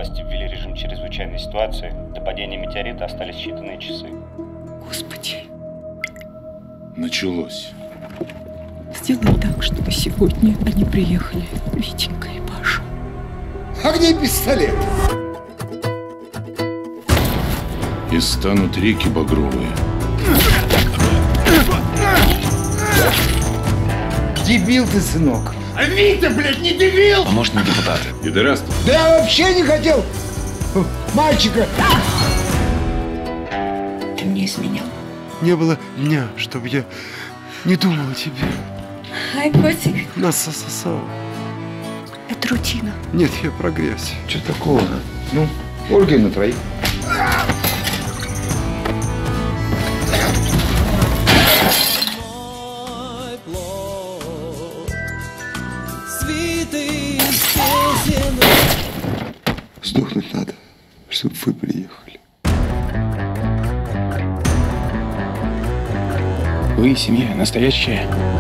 Власти ввели режим чрезвычайной ситуации. До падения метеорита остались считанные часы. Господи. Началось. Сделай так, чтобы сегодня они приехали, Витенька и Паша. А где пистолет? И станут реки багровые. Дебил ты, сынок. А Витя, блядь, не дебил! Помощник депутата. Пидораство. Да я вообще не хотел мальчика. Ты мне изменял. Не было дня, чтобы я не думал о тебе. Ай, котик. Нас сосало. Это рутина. Нет, я про грязь. Что такого? Ну, Ольга на троих. Сдохнуть надо, чтобы вы приехали. Вы семья настоящая.